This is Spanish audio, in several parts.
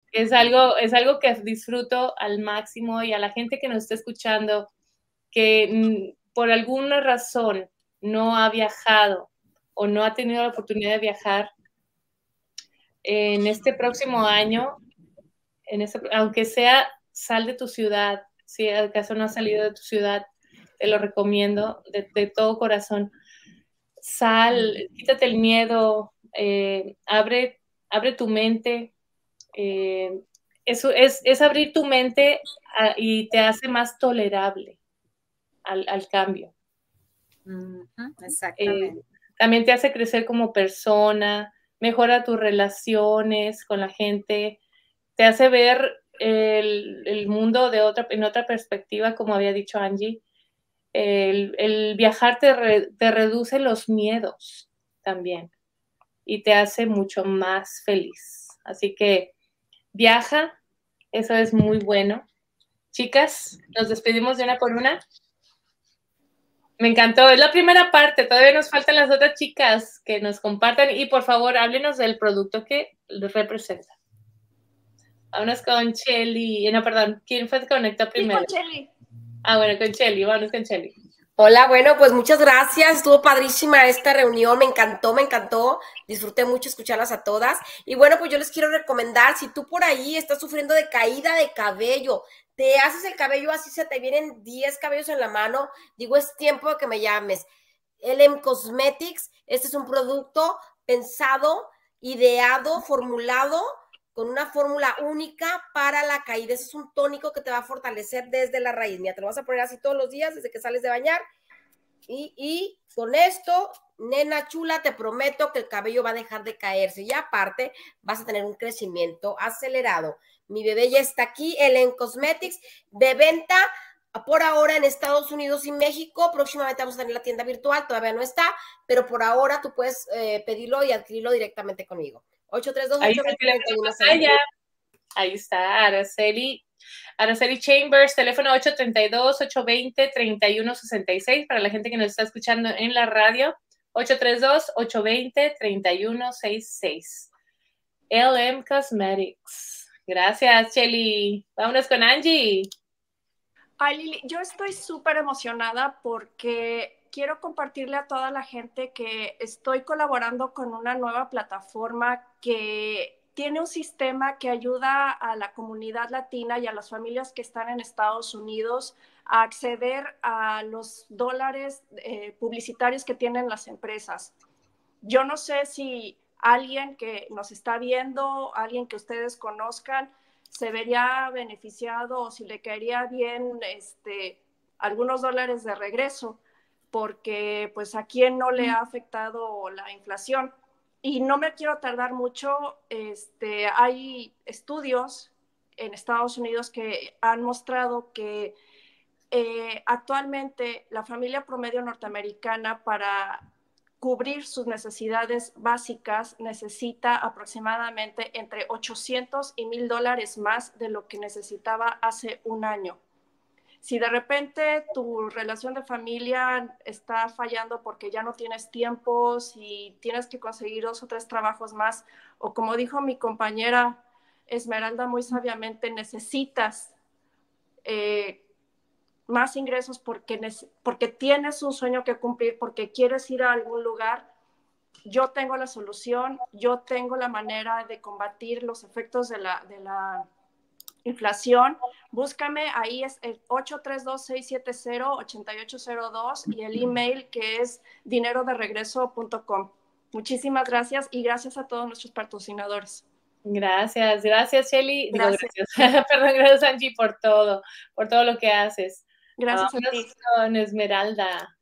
Es algo que disfruto al máximo, y a la gente que nos está escuchando que por alguna razón no ha viajado o no ha tenido la oportunidad de viajar en este próximo año, aunque sea, sal de tu ciudad. Si acaso no has salido de tu ciudad, te lo recomiendo de todo corazón. Sal, quítate el miedo, abre tu mente. Eso es abrir tu mente y te hace más tolerable al cambio. Exactamente. También te hace crecer como persona, mejora tus relaciones con la gente, te hace ver el mundo en otra perspectiva, como había dicho Angie. El viajar te reduce los miedos también y te hace mucho más feliz. Así que viaja, eso es muy bueno. Chicas, nos despedimos de una por una. Me encantó, es la primera parte, todavía nos faltan las otras chicas que nos compartan y por favor háblenos del producto que les representa. Vámonos con Shelly, no, perdón, ¿quién fue que conectó primero? Sí, con Shelly. Bueno, con Shelly, vámonos con Shelly. Hola, bueno, pues muchas gracias, estuvo padrísima esta reunión, me encantó, disfruté mucho escucharlas a todas, y bueno, pues yo les quiero recomendar, si tú por ahí estás sufriendo de caída de cabello, te haces el cabello así, se te vienen 10 cabellos en la mano, digo, es tiempo de que me llames. LM Cosmetics, este es un producto pensado, ideado, formulado, con una fórmula única para la caída. Ese es un tónico que te va a fortalecer desde la raíz. Mira, te lo vas a poner así todos los días desde que sales de bañar. Y con esto, nena chula, te prometo que el cabello va a dejar de caerse. Y aparte, vas a tener un crecimiento acelerado. Mi bebé ya está aquí, LM Cosmetics, de venta por ahora en Estados Unidos y México. Próximamente vamos a tener la tienda virtual, todavía no está, pero por ahora tú puedes pedirlo y adquirirlo directamente conmigo. 832-820-3166. Ahí está, Araceli Chambers, teléfono 832-820-3166, para la gente que nos está escuchando en la radio, 832-820-3166. LM Cosmetics. Gracias, Shelly. Vámonos con Angie. Ay, Lili, yo estoy súper emocionada porque quiero compartirle a toda la gente que estoy colaborando con una nueva plataforma que tiene un sistema que ayuda a la comunidad latina y a las familias que están en Estados Unidos a acceder a los dólares publicitarios que tienen las empresas. Yo no sé si alguien que nos está viendo, alguien que ustedes conozcan, se vería beneficiado o si le caería bien algunos dólares de regreso, porque pues a quién no le ha afectado la inflación. Y no me quiero tardar mucho, hay estudios en Estados Unidos que han mostrado que actualmente la familia promedio norteamericana para cubrir sus necesidades básicas necesita aproximadamente entre 800 y $1,000 más de lo que necesitaba hace un año. Si de repente tu relación de familia está fallando porque ya no tienes tiempo, si tienes que conseguir 2 o 3 trabajos más, o como dijo mi compañera Esmeralda muy sabiamente, necesitas más ingresos porque tienes un sueño que cumplir, porque quieres ir a algún lugar, yo tengo la solución, yo tengo la manera de combatir los efectos de la inflación. Búscame, ahí es el 832-670-8802 y el email que es dineroderegreso.com. Muchísimas gracias y gracias a todos nuestros patrocinadores. Gracias, Shelly. Gracias. Perdón, gracias Angie por todo lo que haces. Gracias a ti. Con Esmeralda.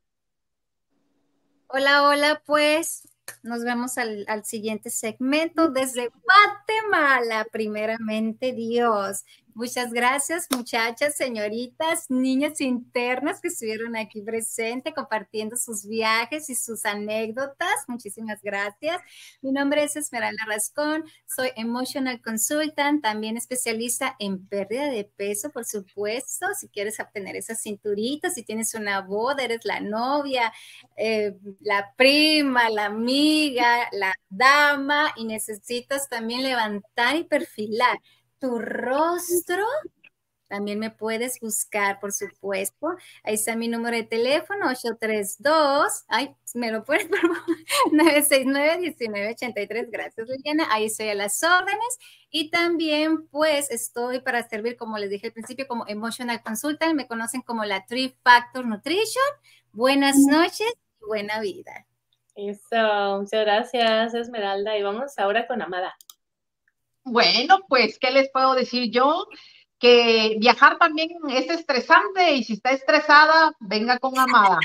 Hola, pues nos vemos al siguiente segmento desde Guatemala, primeramente Dios. Muchas gracias, muchachas, señoritas, niñas internas que estuvieron aquí presentes compartiendo sus viajes y sus anécdotas. Muchísimas gracias. Mi nombre es Esmeralda Rascón, soy Emotional Consultant, también especialista en pérdida de peso, por supuesto. Si quieres obtener esa cinturita, si tienes una boda, eres la novia, la prima, la amiga, la dama y necesitas también levantar y perfilar tu rostro. También me puedes buscar, por supuesto. Ahí está mi número de teléfono, 832. Ay, me lo puedes, por favor. 969-1983. Gracias, Liliana. Ahí estoy a las órdenes. Y también, pues, estoy para servir, como les dije al principio, como Emotional Consultant. Me conocen como la Three Factor Nutrition. Buenas noches y buena vida. Eso, muchas gracias, Esmeralda. Y vamos ahora con Amada. Bueno, pues, ¿qué les puedo decir yo? Que viajar también es estresante y si está estresada, venga con Amada.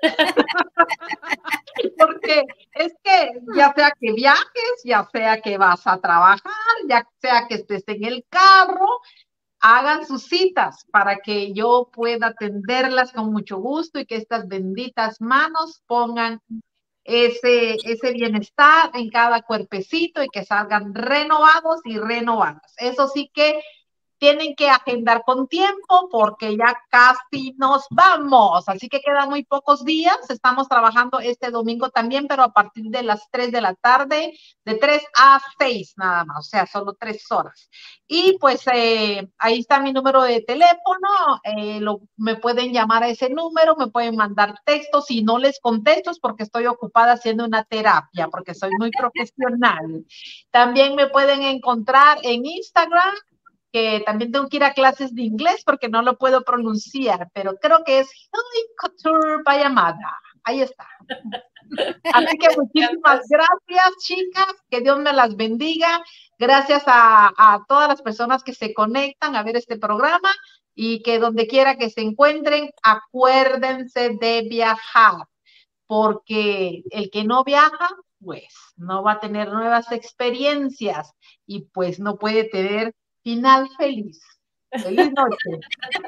Porque es que ya sea que viajes, ya sea que vas a trabajar, ya sea que estés en el carro, hagan sus citas para que yo pueda atenderlas con mucho gusto y que estas benditas manos pongan ese bienestar en cada cuerpecito y que salgan renovados y renovadas. Eso sí que tienen que agendar con tiempo porque ya casi nos vamos, así que quedan muy pocos días. Estamos trabajando este domingo también, pero a partir de las 3 de la tarde, de 3 a 6 nada más, o sea, solo 3 horas. Y pues ahí está mi número de teléfono, me pueden llamar a ese número, me pueden mandar textos, si no les contesto es porque estoy ocupada haciendo una terapia, porque soy muy profesional. También me pueden encontrar en Instagram, que también tengo que ir a clases de inglés porque no lo puedo pronunciar, pero creo que es Healing Couture by Amada. Ahí está. Así que muchísimas gracias, chicas, que Dios me las bendiga. Gracias a todas las personas que se conectan a ver este programa y que donde quiera que se encuentren, acuérdense de viajar, porque el que no viaja, pues no va a tener nuevas experiencias y pues no puede tener final feliz. Feliz noche.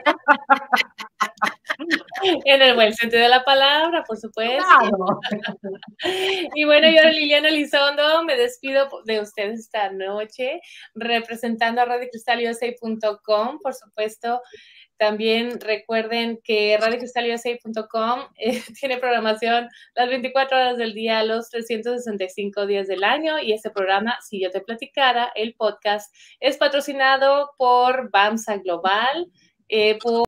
En el buen sentido de la palabra, por supuesto. Claro. Y bueno, yo, Liliana Elizondo, me despido de ustedes esta noche, representando a RadioCristalUSA.com, por supuesto. También recuerden que RadioCristalUSA.com tiene programación las 24 horas del día, los 365 días del año. Y este programa, Si Yo Te Platicara, el podcast, es patrocinado por BAMSA Global, por